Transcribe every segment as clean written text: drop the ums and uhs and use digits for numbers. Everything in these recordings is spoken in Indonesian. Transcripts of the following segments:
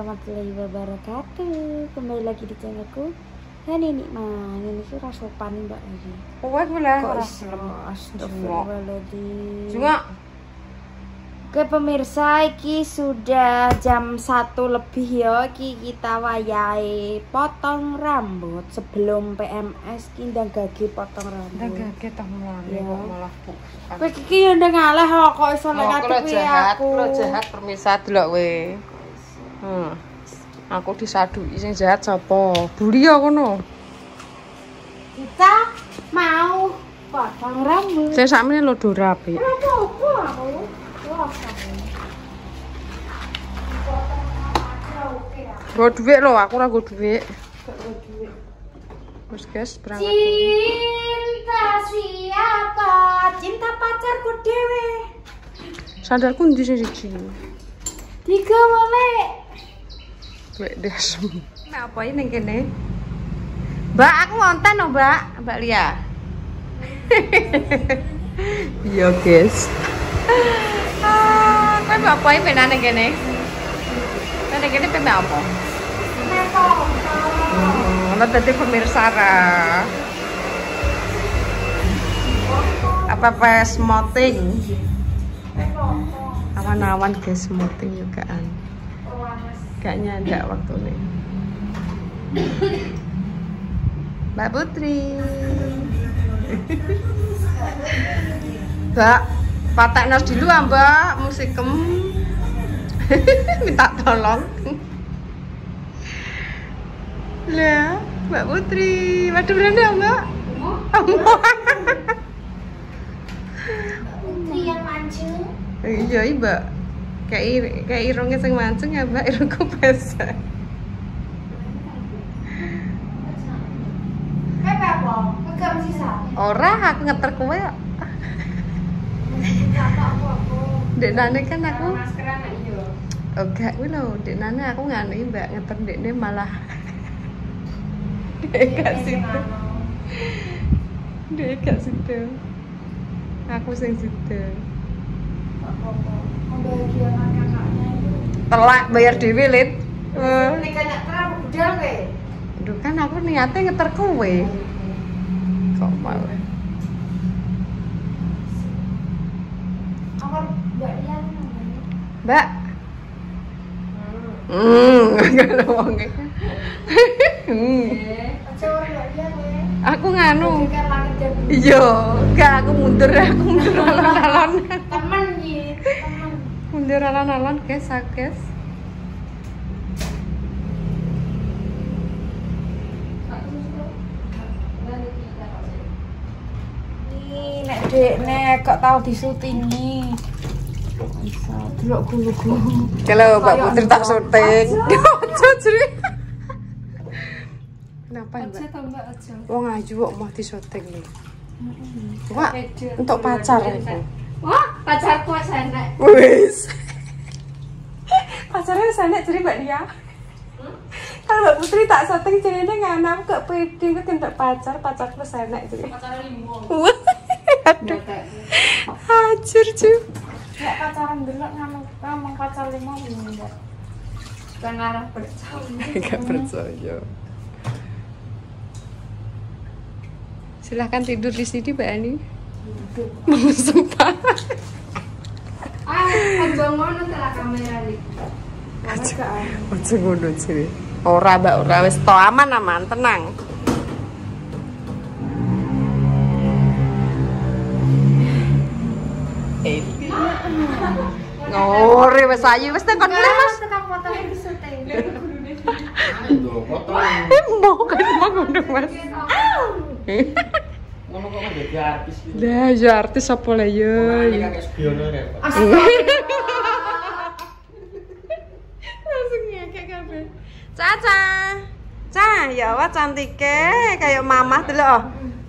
warahmatullahi wabarakatuh. Kembali lagi di channelku. Dan ini mah, ini sih rasopan mbak lagi. Kuat boleh. Kok astagfirullahaladzim. Cuma Oke pemirsa, iki sudah jam 1 lebih ya. Iki kita wayahe potong rambut sebelum PMS. Ki ndang gage potong rambut. ndang gage toh mulane kok malah bukan. Kowe iki yo ndang ngalah kok iso nek ngadepi aku. Kulo jahat permisa delok we. Aku disaduki sing jahat sapa? Buli ya kono. Kita mau potong rambut. Sing sakmene lho do rapi. Apa aku? Go dhuwit lho, aku ora go dhuwit. Wes guys, berangkat. Cinta siapa? Cinta pacarku dewe. Sandalku ndi sing siji? Tiga boleh. Wek desem. Nek apa iki ning kene? Mbak, aku ngonten lho, Mbak. Mbak Lia. Iya, guys. Kowe mbak apa iki penane kene? Nek kene pengen apa? Ono tadi pemirsa ra. Apa smoting? Awan-awan guys, smoting juga kan. Kayaknya ada waktu nih. Mbak Putri. Mbak, patek nos dulu ah Mbak, musikem. Minta tolong. Lah, Mbak Putri, waduh berani ya Mbak? Putri yang mancing. Iya, Mbak. Kayak irungnya sing mancing ya Mbak, irungku basah. Kayak apa? Enggak sisa. Ora, aku ngeter kowe kok. Dek nane kan aku maskeran iya. enggak kuwi lho, dek nane aku ngani Mbak ngeter dekne malah dek gak situ. Dek gak situ. Aku sing situ. Membahagiakan kakaknya itu. Telak bayar dhewe, Lid. Nek gak terlalu budal kowe. Aduh kan aku niate ngeter kowe. Kok malah. Apa Mbak Lian? Mbak. Enggak ada wonge. Aja ora Mbak Lian kowe. Aku nganu. Kan langit dan bumi. Iya, enggak aku mundur alon-alon. Temen iki, temen. Mundur alon-alon guys, guys. Nih, nek Dek nek kok tau disutingi. Bisa delok gulu-gulu. Kalau Mbak Putri tak syuting. Ojo jri. Kenapa Mbak? Aja Mbak aja. Wong ayu kok mau di syuting nih. Wah, untuk pacar itu. Wah, pacarku wis enek. Wis. Pacarnya wis enek jri Mbak Lia. Kalau Mbak Putri tak syuting jenenge ngana aku gak pede kok untuk pacarku wis enek jri. Pacar limo. Aduh. Hancur cuy. Nek pacaran delok ngomong pacar limo enggak. Kan arah percaya. Gak percaya. Silahkan tidur di sini Mbak Ani. Sumpah. Aja ngono telah kamera iki. Ojo ngono sih. Ora Mbak, ora wis to aman, tenang. Ngore wis ayu wis tekan mulai Mas. Tekan fotonya disyuting. Mau kan mau ngono Mas. Ngono kok dadi artis iki. Lah ya artis apa lah ya. Kakek Sugiono rek. Langsung ngekek kabeh. Caca. Ca, ya wah cantike kayak mamah delok.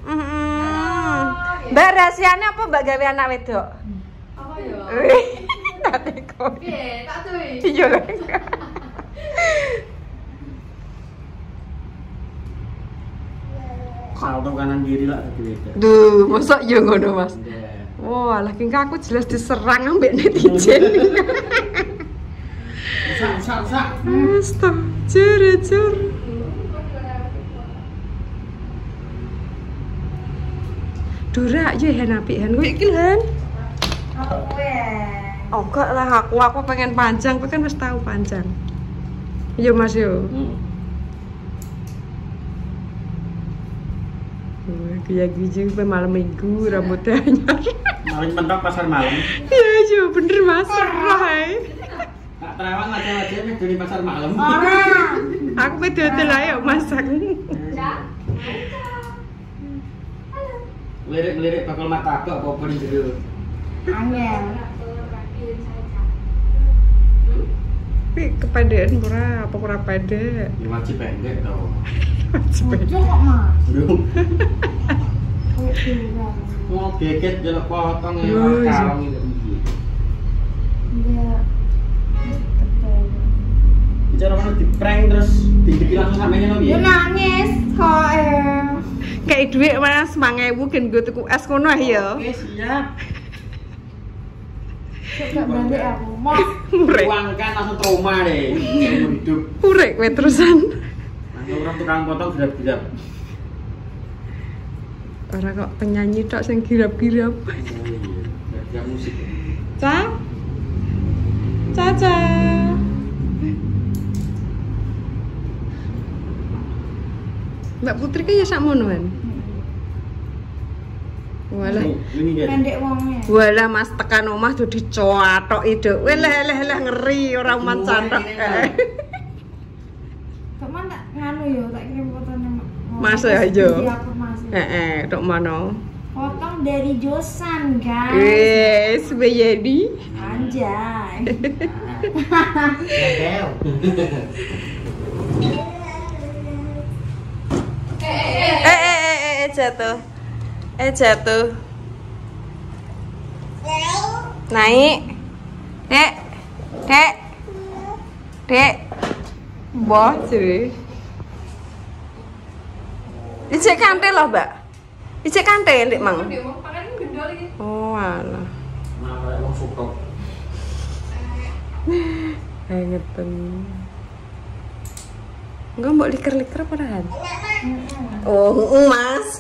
Mbak rahasiane apa Mbak gawe anak wedok? Apa ya? Tak teko. Piye? Tak tuwi. Iya lho. Salto kanan kiri lah tadi beda. Duh, mosok yo ngono Mas. Wah, lagi aku jelas diserang ambek netizen. rusak. Astagfirullah. Durak yo hen apian kowe iki lan. Oh enggak lah aku pengen panjang, kowe kan wis tahu panjang. Iya Mas yo. Kayak gijing pe malam minggu rambutnya anyar. Maling mentok pasar malam. Iya iya bener Mas. Rai. Tak terawang aja dari pasar malam. Aku pe dodol ae masak. Lirik-lirik bakal martabak apa ben jero. Angel. Tapi kepedean ora apa ora pede. Ya wajib pendek to. Lucu kok Mas. Bro. Kayak durian. Mau geket jelek potong ya Yo, iya. kalong itu piye. Iya. Bicara mana di prank terus dideki langsung sampe ngono piye? Dia nangis kok Kayak duit Mas 5.000 kan gue tuku es kono ya. Oke, siap. Gak balik aku mau. Murek. Uang kan langsung trauma deh. Seumur hidup. Murek kowe terusan. Langsung orang tukang potong girap-girap. Ora kok penyanyi tok sing girap-girap. Oh iya, girap musik. Ca. Caca. Mbak Putri kan ya sakmono kan. Walah. Ini kan. Pendek wongnya. Walah Mas tekan omah tuh dicoatok ide. Weleh ngeri orang mancatok. Kok mana tak nganu yo, tak kirim fotonya Mas ya yo. Iya, Tok mana? potong dari Josan guys. Wes, Bayadi. Anjay. Jatuh. Jatuh. Naik. Dek. Boh, sih. Ijek kantil loh, Mbak. Ijek kantil, Dik, Mang. Oh, alah. Nah, kayak wong sutok. Ngeten. Enggak mbok liker-liker padahal. Oh, Mas.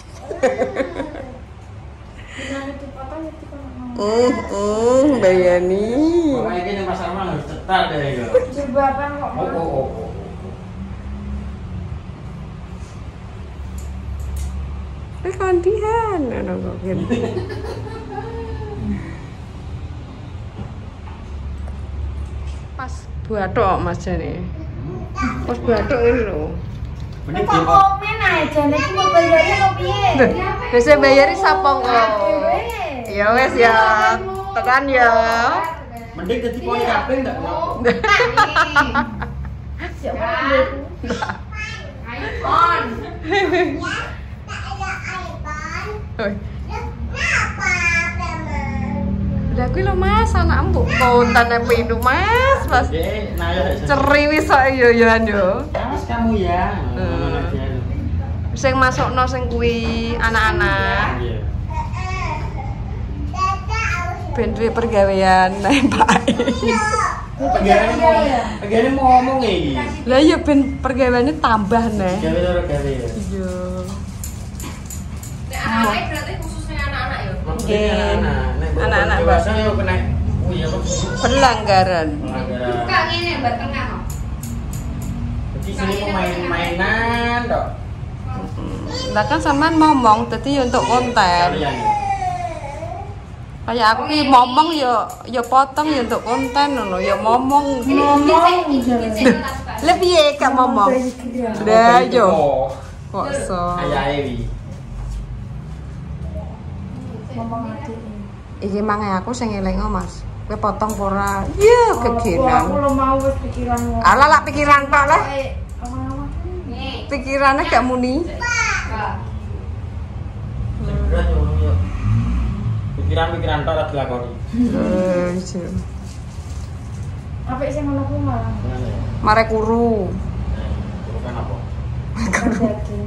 Bayani. Pokoknya ini pasar mah harus cetar deh ya. Jilbaban kok. Oh. Kondihan ana kok kene. Pas bathok Mas jane. Pas bathok ini lho. Mending Kok komen aja nek iki mau bayarnya kok piye? Wis bayari sapa kok? Ya wes ya. Tekan ya. mending dadi poin kabeh ndak kok. Siapa iPhone. Udah kuwi lho Mas, anak mbok kontan apa itu Mas? Mas. Nah ya. Ceri wis kok yo-yoan yo. Mas kamu ya. Sing masukno sing kuwi anak-anak. Iya. Ben duwe pergawean Pak. Pegane mau ngomong iki. Lah ya ben pergaweane tambah neh. Gawe loro gawe ya. Iya. Nek anak-anak berarti khususnya anak-anak ya. Anak-anak dewasa yo kena iya kok pelanggaran. pelanggaran. Buka ngene mbak tengah kok. Jadi sini mau main-mainan tok. Lah kan sampean ngomong dadi untuk konten. Kalian. Kayak aku ki ngomong ya potong ya untuk konten ngono, ya ngomong. Lah piye gak ngomong? Lah yo. Kok so. Ayahe wi. ngomong adik. Iki mange aku sing elingo Mas. Kowe potong ora? Iya, keginan. Aku lo mau wis pikiranmu. Alah lah pikiran tok lah. Awang-awang. Nih. Pikirannya gak muni. Berat yo. Pikiran-pikiran tok ora dilakoni. Iya. Apik sing ngono ku malah. Mare kuru. Bukan apa? Daging.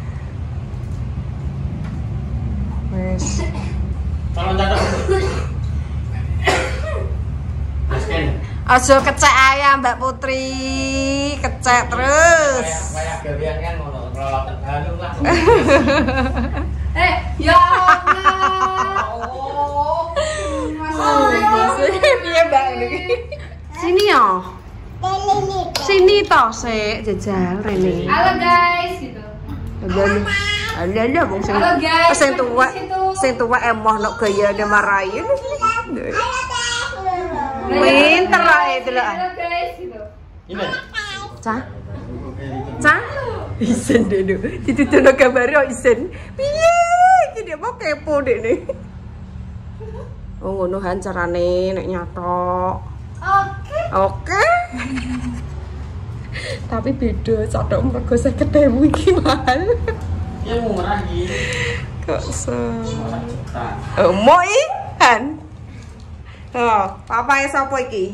Wes. Tolong catat. Mas Ken. Aja kecek ayam Mbak Putri. Kecek terus. Kayak gawean kan ngono, rolokan balung lah. Ya Allah. Piye Mbak iki? Sini yo. Sini toh sik jajal rene. Halo guys gitu. Ada wong sing Halo guys. Sing tuwa emoh nek gayane marahin. Pinter ae delok. Halo guys gitu. Ini. Cah. Isen dene. Dituturno gambare kok isen. Piye? Iki dia mau kepo dekne. Oh ngono han carane nek nyatok. Oke. Tapi beda catok mergo 50.000 iki mahal. Ya murah iki. Kok mau Han. Oh, papa sapa iki?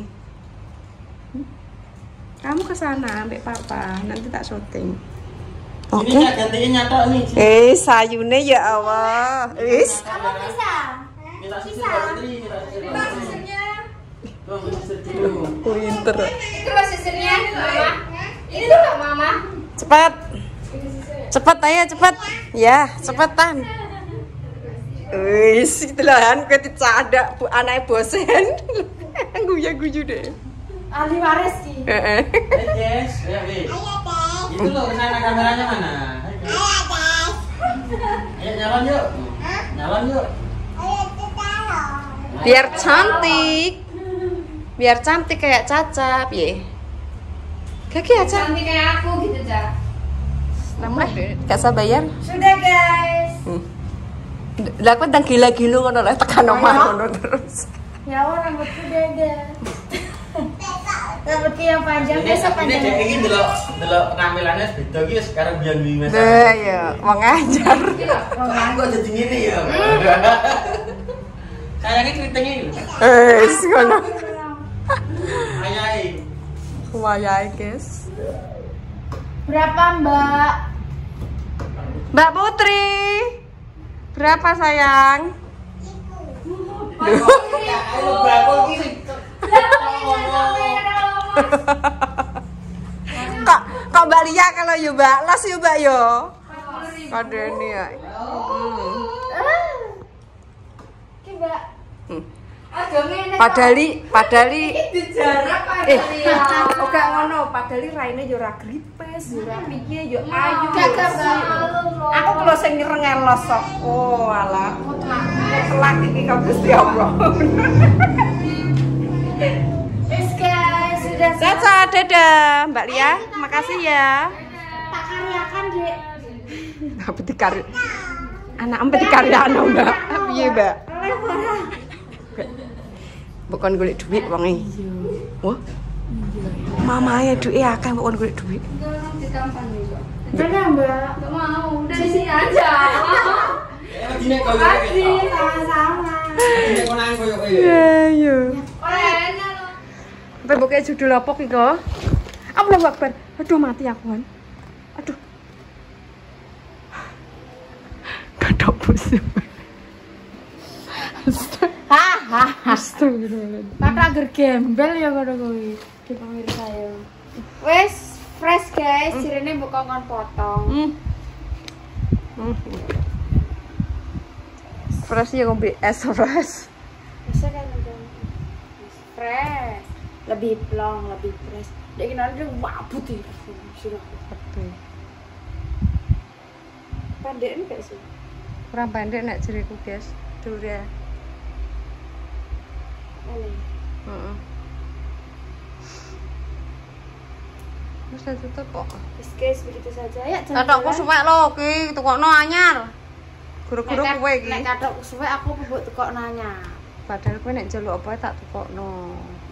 Kamu ke sana ambek papa, nanti tak syuting. Ini Kak gantinya nyatok nih. Sayune ya Allah. Kamu bisa? Kita sisir Putri, kita sisir. Tuh, sisir dulu. Pinter. Itu loh sisirnya, Mama. Ini tuh Kak Mama. Cepat. Cepat ayo cepat. Ya, cepetan. Wis, itulah Han kowe dicadak bu anake bosen. Guyu-guyu deh. Ahli waris ki. Heeh. Guys, ya wis. Itu loh sana kameranya mana? Ayo nyalon yuk. Nyalon yuk. Biar cantik. Biar cantik kayak Caca, piye? Kaki aja. Cantik kayak aku gitu, Cak. Namanya gak usah bayar. Sudah, guys. Lah aku ndang gila-gila ngono lho tekan omah ngono terus. Ya Allah, rambutku dada. Rambutku yang panjang, besok panjang. Ini iki delok penampilannya beda iki sekarang biyen wi Mas. Nah, ya, wong ajar. Kok jadi ngene ya? Kayaknya keriting iki. Wis ngono. Ayahe. Wayahe, guys. Berapa, Mbak? Mbak Putri. Berapa sayang? Ayo bakul iki. Kok Mbak Lia kalau yo Mbak, las yo Mbak yo. Kode ini ya. Ki, Mbak. Padahali Dijarak Oke ngono, padahal raine yo ora gripes, yo ora piye yo ayu. Aku kalau sing nyereng elos kok. Oh, alah. Telak iki kok Gusti Allah. Wes guys, sudah Caca, dadah Mbak Lia, makasih ya. tak karyakan, Dek. Apa dikarya? Anak empet dikaryakno, Mbak. Piye, Mbak? Bukan golek duit wong e. Wah. Mamae duit akeh bukan golek duit. Mana, Mbak? Enggak mau, udah di sini aja. Dine koyo Makasih, sama-sama. Dine konang koyo koyo. Iya. Enak loh. Sampai buka judul apa iki kok? Allahu Akbar. Aduh mati aku kan. Aduh. Dadok busuk. Astagfirullahaladzim. Kakak ger gembel ya ngono kuwi. Di pemirsa yo. Wes fresh guys, sirene mbok kongkon potong. Fresh ya ngombe es fresh. Bisa kan fresh. Lebih plong, lebih fresh. Dek nanti mabut iki. Sudah. Pendek enggak sih? Kurang pendek nek jeriku, guys. Tuh ya. Ini. Bisa tutup kok. Wes guys, begitu saja ya. Katokku suwek lho iki, tukokno anyar. Guru-guru kowe iki. Nek kathokku suwek aku mbok tukok nanya. Padahal kowe nek njaluk apa tak tukokno.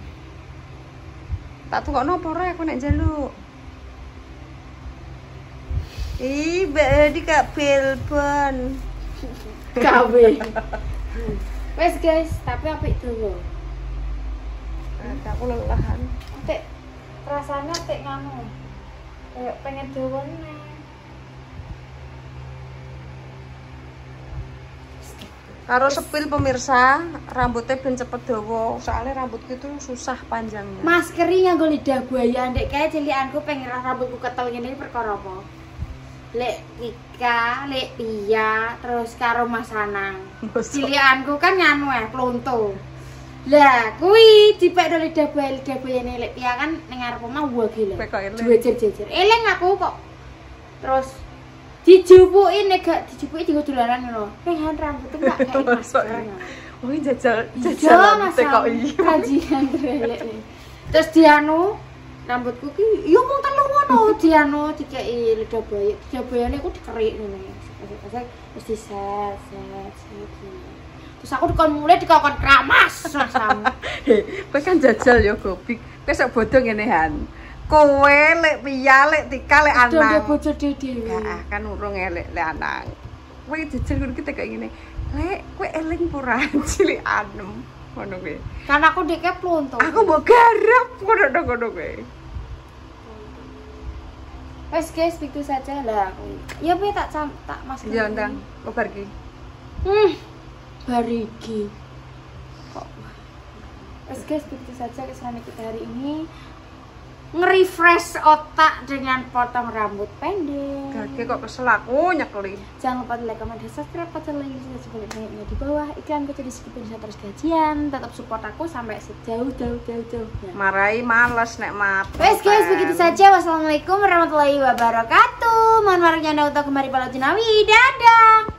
Tak tukokno apa ora kowe nek njaluk. Ih, Mbak Edi Kak Bilbon. Gawe. Wes guys, tapi apik dulu. Aku lelahan. Tek rasanya tek nganu. Kayak pengen dawone. Karo sepil pemirsa, rambutnya ben cepet dawa. Soalnya rambutku itu susah panjangnya. Maskeri nganggo lidah buaya, ndek kae cilikanku pengen rambutku ketel ngene perkara apa? Lek Tika, Lek Pia, terus karo Mas Anang. Cilikanku kan nganu plonto. Lah, kuwi dipek do lidah buayane Lek Pia kan ning ngarep omah wae lho. Jejer-jejer. Eling aku kok. Terus dijupuki nek gak dijupuki digo dolanan ngono. Pengen rambutku gak kayak masker. Oh, jajal kok iki. Kajian relek. Terus dianu rambutku ki yo mung telu ngono, dianu dikeki lidah buaya. Lidah buayane ku dikerik ngene. Terus diset. Terus aku mulai dikon kramas sama. Kowe kan jajal ya gobik. Kowe sak bodoh ngene Han. Kowe Lek Pia, Lek Tika, Lek Anang. Udah bojo dhewe. Heeh, kan urung elek Lek Anang. Kowe jajal ngono ki kayak ngene. Lek, kowe eling pura cilik anem. Ngono kowe. Kan aku deke plonto. Aku mbok garap ngono kowe. Wes guys, begitu saja lah. Ya piye tak masker. Ya ndang, kabar ki. Bariki. Kok. Wes guys, begitu saja kesan kita hari ini. Nge-refresh otak dengan potong rambut pendek. Gage kok kesel aku nyekeli. Jangan lupa like, comment, dan subscribe pada link sebenarnya di bawah. Iklan kecil di skipin saya terus gajian. Tetap support aku sampai sejauh. Marai males nek mati. Wes guys, begitu saja. Wassalamualaikum warahmatullahi wabarakatuh. Mohon maaf untuk kembali pada Jinawi. Dadah.